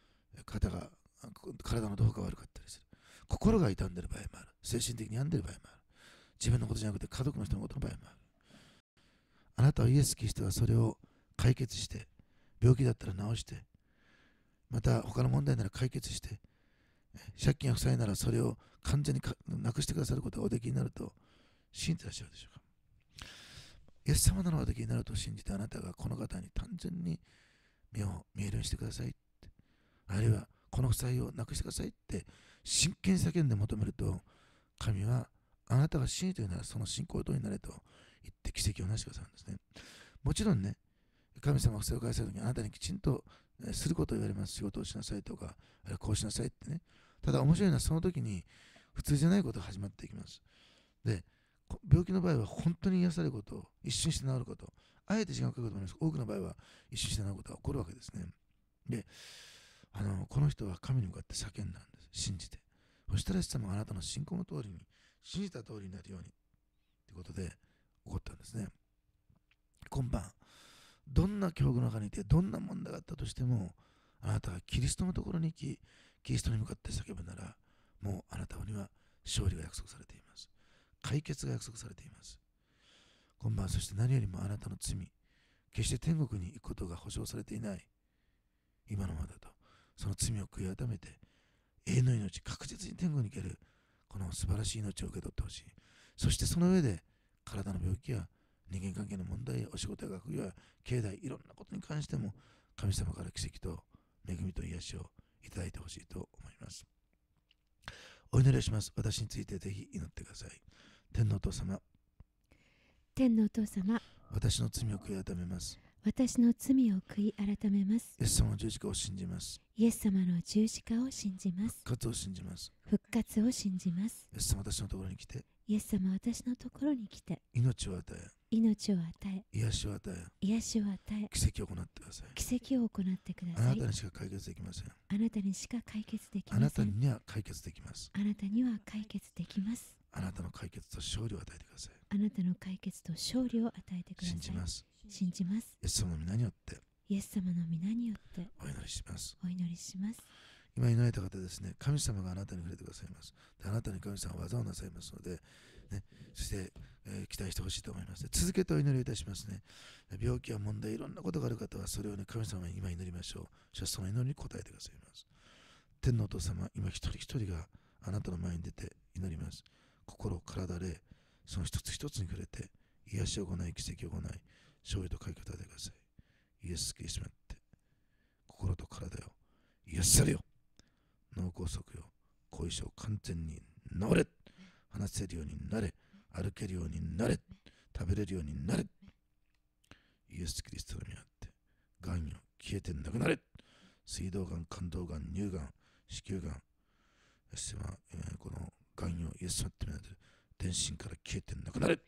体のどこか悪かったりする。心が痛んでる場合もある。精神的に病んでる場合もある。自分のことじゃなくて家族の人のことの場合もある。あなたはイエス・キリストはそれを解決して、病気だったら治して、また他の問題なら解決して、借金や負債ならそれを完全になくしてくださることがおできになると信じてらっしゃるでしょうか。イエス様ならおできになると信じて、あなたがこの方に単純に目を見えるようにしてくださいって、あるいはこの負債をなくしてくださいって真剣に叫んで求めると、神はあなたが信じているならその信仰とになれと言って奇跡をなしてくださるんですね。もちろんね、神様が負債を返されるときにあなたにきちんとすることを言われます。仕事をしなさいとか、あるいはこうしなさいってね。ただ面白いのはその時に普通じゃないことが始まっていきます。で、病気の場合は本当に癒されること、一瞬して治ること、あえて時間がかかることもあります。多くの場合は一瞬して治ることが起こるわけですね。で、この人は神に向かって叫んだんです。信じて。そしたらイエス様があなたの信仰の通りに、信じた通りになるようにということで起こったんですね。今晩、どんな境遇の中にいて、どんな問題があったとしても、あなたがキリストのところに行き、キリストに向かって叫ぶなら、もうあなたには勝利が約束されています。解決が約束されています。今晩、そして何よりもあなたの罪、決して天国に行くことが保証されていない今のままだと、その罪を悔い改めて、永遠の命、確実に天国に行ける、この素晴らしい命を受け取ってほしい。そしてその上で、体の病気や人間関係の問題やお仕事や学業や経済、いろんなことに関しても、神様から奇跡と恵みと癒しをいただいてほしいと思います。お祈りをします。私についてぜひ祈ってください。天のお父様、 天のお父様、 私の罪を悔い改めます。 私の罪を悔い改めます。 イエス様の十字架を信じます。 イエス様の十字架を信じます。 復活を信じます。 復活を信じます。 イエス様、私のところに来て、 イエス様は私のところに来て、 命を与え、 命を与え、 癒しを与え、 癒しを与え、 奇跡を行ってください。 奇跡を行ってくだあなさい。 たにしか解決できません。 あなたにしか解決できあなたません。 には解決できます。 あなたには解決できます。 あなたの解決と勝利を与えてください。 あなたの解決と勝利を与えてください。 信じます。 信じます。 イエス様の皆によってイエス様の皆によってお祈りします。 お祈りします。 今祈られた方ですね、神様があなたに触れてくださいます。で、あなたに神様は技をなさいますので、ね、そして、期待してほしいと思います。続けてお祈りいたしますね。病気や問題、いろんなことがある方は、それをね、神様に今祈りましょう。そしてその祈りに応えてくださいます。天のお父様、今一人一人があなたの前に出て祈ります。心、体、霊、その一つ一つに触れて、癒しを行い、奇跡を行い、勝利と解決を与えてください。イエス・キリストによって、心と体よ、癒されよ。脳梗塞よ、後遺症完全に治れ。話せるようになれ。歩けるようになれ。食べれるようになれ。イエス・キリストによって、がんよ、消えてなくなれ。水道がん、肝臓がん、乳がん、子宮がん、このがんよ、イエス様って言われてる。全身から消えてなくなれ。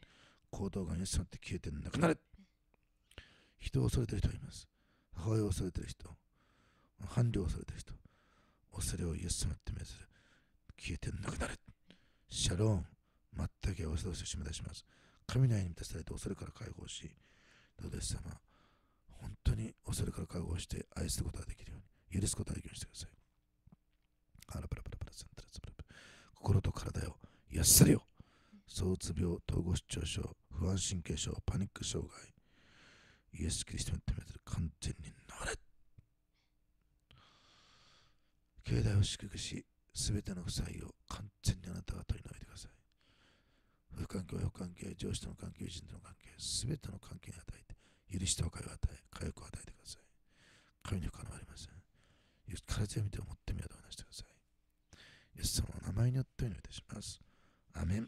行動がイエス様って消えてなくなれ。人を恐れている人がいます。母親を恐れている人、伴侶を恐れている人、恐れをイエス様って命ずる。消えてなくなれ。シャローン、全く恐れを締め出します。神の愛に満たされて恐れから解放し、どうです様、本当に恐れから解放して愛することができるように、許すことができるようにしてください。心と体よ、癒されよ。躁うつ病、統合失調症、不安神経症、パニック障害、イエス・キリストによって命ずる。完全に治れ。境内を祝福し、すべての負債を完全にあなたが取り除いてください。夫婦関係、親子関係、上司との関係、友人との関係、すべての関係に与えて、許しと和解を与え、回復を与えてください。神に他のありません。体を見て思ってみようと話してください。イエス様の名前によってお願いいたします。アメン。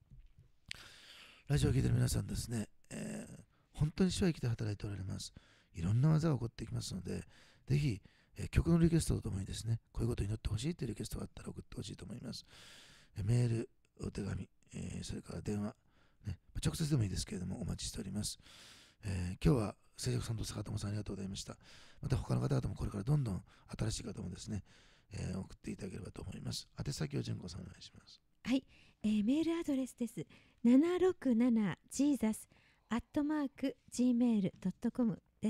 ラジオを聞いている皆さんですね、本当に主は生きて働いておられます。いろんな技が起こってきますので、ぜひ、曲のリクエストとともにですね、こういうことに祈ってほしいというリクエストがあったら送ってほしいと思います。メール、お手紙、それから電話、ね、直接でもいいですけれどもお待ちしております。今日は聖職さんと坂友さんありがとうございました。また他の方々もこれからどんどん新しい方もですね、送っていただければと思います。宛先を純子さんお願いします。 はい、メールアドレスです。767jesus@gmail.com です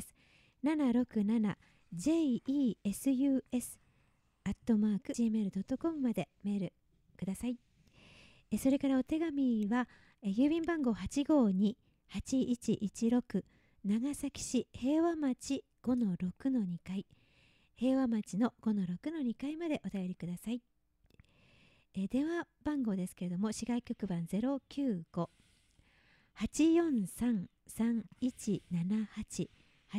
。767jesus@gmail.com までメールください。それからお手紙は、郵便番号852-8116長崎市平和町 5-6-2 階、平和町の 5-6-2 階までお便りください。電話番号ですけれども、市外局番 095-843-3178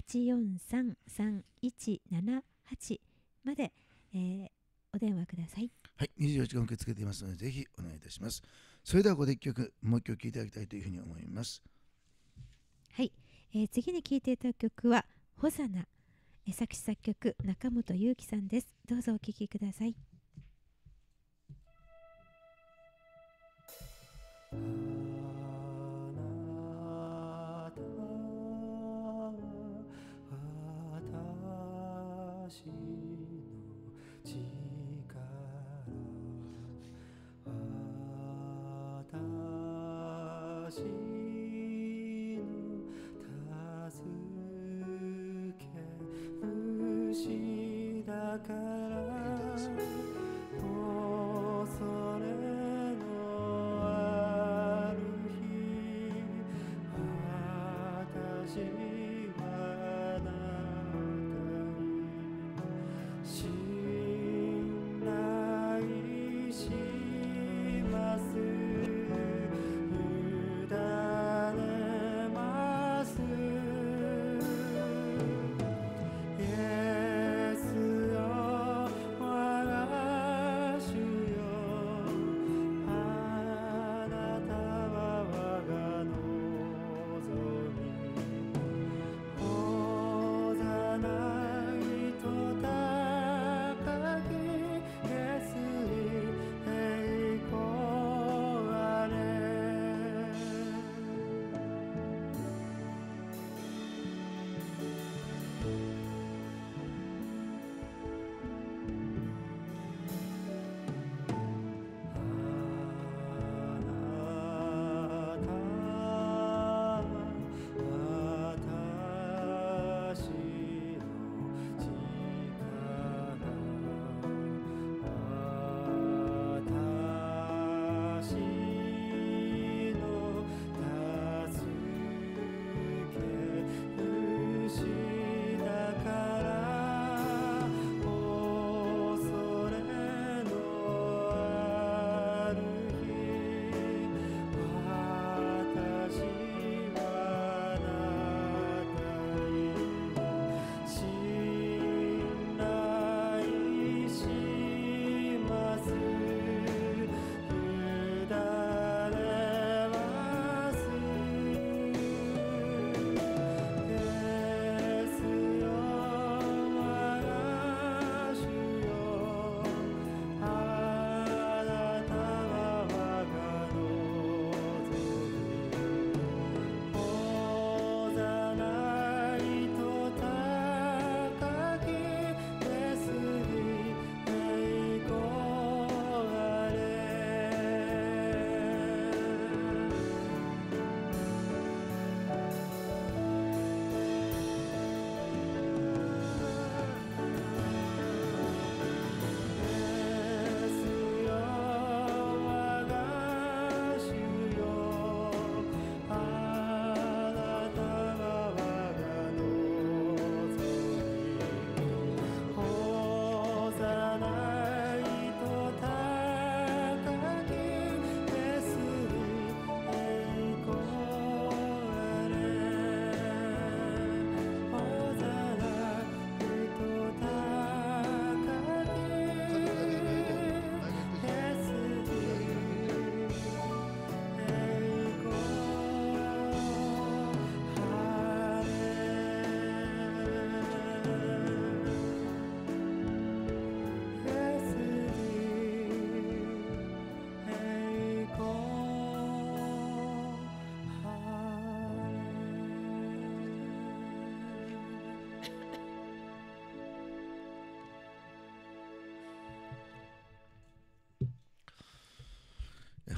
843-3178まで、お電話ください。 はい、24時間受け付けていますので、ぜひお願いいたします。それではここで1曲、もう1曲聴いていただきたいというふうに思います。 はい、次に聴いていただく曲はホザナ、作詞作曲中本裕樹さんです。どうぞお聴きください。 あなたは私の力、私の助け主だから恐れのある日、私はあなたに信頼します。委ねます。イエスよ、我が主よ、あなたは我が望み。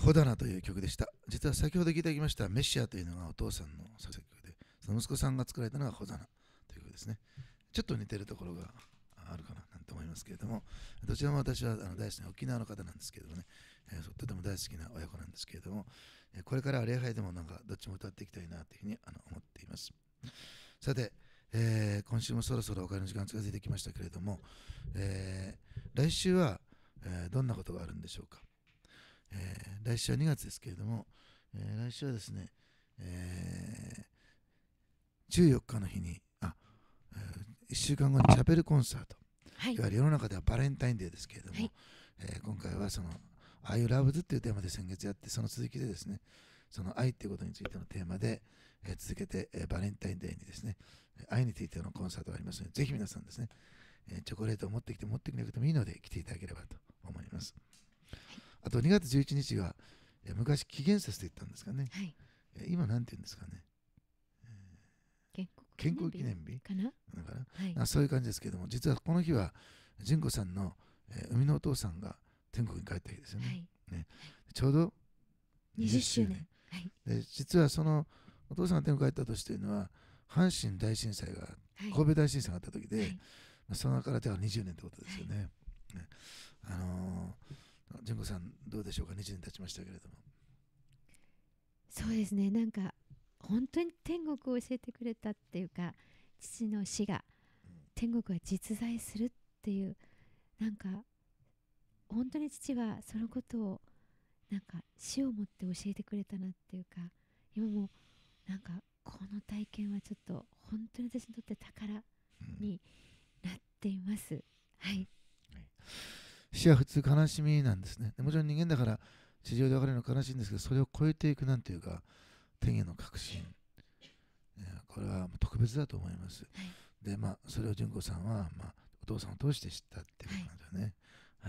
ホダナという曲でした。実は先ほど聞いていただきましたメシアというのがお父さんの作曲で、その息子さんが作られたのがホダナという曲ですね。ちょっと似てるところがあるかななんて思いますけれども、どちらも私は大好きな沖縄の方なんですけれどもね、とても大好きな親子なんですけれども、これからは礼拝でもなんかどっちも歌っていきたいなというふうに思っています。さて、今週もそろそろお別れの時間が近づいてきましたけれども、来週は、どんなことがあるんでしょうか。来週は2月ですけれども、来週はですね、14日の日に、1週間後にチャペルコンサート、 はいいわゆる世の中ではバレンタインデーですけれども、 はい今回はその愛をラブズっていうテーマで先月やって、その続きでですね、その愛っていうことについてのテーマで、続けて、バレンタインデーにですね、愛についてのコンサートがありますので、ぜひ皆さんですね、チョコレートを持ってきて持ってきなくてもいいので来ていただければと思います。あと2月11日が、昔紀元節と言ったんですかね、 はい今なんて言うんですかね、建国記念日かな。 だからはいそういう感じですけども、実はこの日は純子さんの、生みのお父さんが天国に帰った日ですよね。 はいちょうど 20周年。はいで、実はそのお父さんが天国に帰った年というのは阪神大震災が、 はい神戸大震災があった時で、 はいそのからでは20年ってことですよね。純子さんどうでしょうか。20年経ちましたけれども。 そうですね、なんか本当に天国を教えてくれたっていうか、父の死が天国は実在するっていう、なんか本当に父はそのことをなんか死をもって教えてくれたなっていうか、今もなんかこの体験はちょっと本当に私にとって宝になっています。はい。 死は普通悲しみなんですね。でもちろん人間だから地上で別れるの悲しいんですけど、それを超えていくなんていうか天への確信、これは特別だと思います。 はいで、それを純子さんは、お父さんを通して知ったっていうことなんですよね。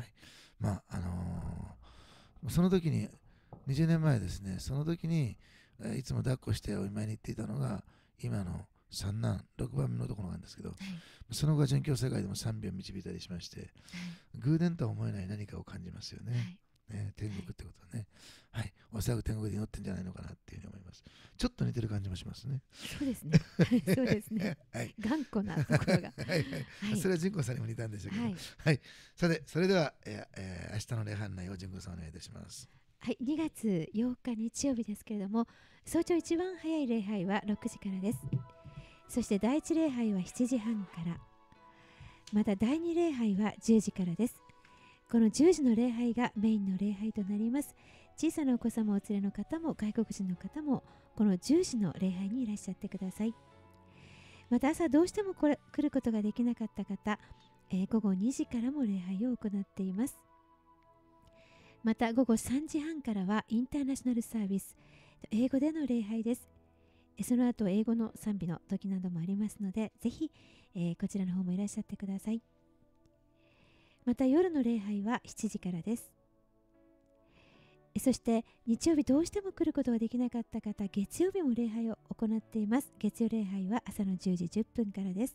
その時に20年前ですね、その時に、いつも抱っこしてお見舞いに行っていたのが今の三男6番目の男の子なんですけど、その後は殉教世界でも賛美を導いたりしまして、偶然とは思えない何かを感じますよね。 はい天国ってことはね、はい、おそらく天国で祈ってんじゃないのかなっていうふうに思います。ちょっと似てる感じもしますね。 そうですね。そうですね。 はい、 頑固なところが。 はいはい、それは純子さんにも似たんでしょうけど、 はいはい、さてそれでは、明日の礼拝内を純子さんお願いいたします。 はい、2月8日日曜日ですけれども、早朝一番早い礼拝は6時からです。そして第一礼拝は7時半から、また第二礼拝は10時からです。この10時の礼拝がメインの礼拝となります。小さなお子様をお連れの方も外国人の方もこの10時の礼拝にいらっしゃってください。また朝どうしても来ることができなかった方、午後2時からも礼拝を行っています。また午後3時半からはインターナショナルサービス、英語での礼拝です。その後英語の賛美の時などもありますので、ぜひ、こちらの方もいらっしゃってください。また夜の礼拝は7時からです。そして日曜日どうしても来ることができなかった方、月曜日も礼拝を行っています。月曜礼拝は朝の10時10分からです。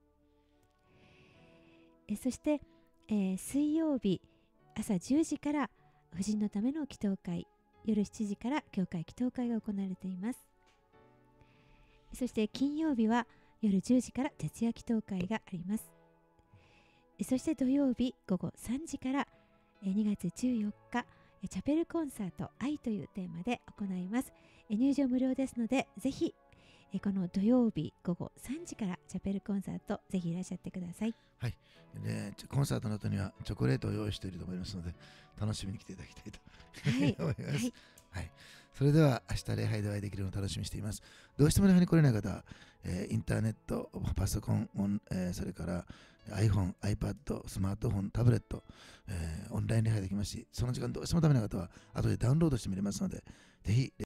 そして、水曜日朝10時から婦人のための祈祷会、夜7時から教会祈祷会が行われています。そして金曜日は夜10時から徹夜祈祷会があります。そして土曜日午後3時から2月14日チャペルコンサート愛というテーマで行います。入場無料ですので、ぜひこの土曜日午後3時からチャペルコンサートぜひいらっしゃってください。 はい。で、コンサートの後にはチョコレートを用意していると思いますので、楽しみに来ていただきたいと、 はい、 思います。 はいはい。それでは明日礼拝でお会いできるのを楽しみにしています。どうしても礼拝に来れない方は、インターネット、パソコン、それから iPhone、iPad、スマートフォン、タブレット、オンライン礼拝できますし、その時間どうしてもダメな方は後でダウンロードしてみれますので、ぜひ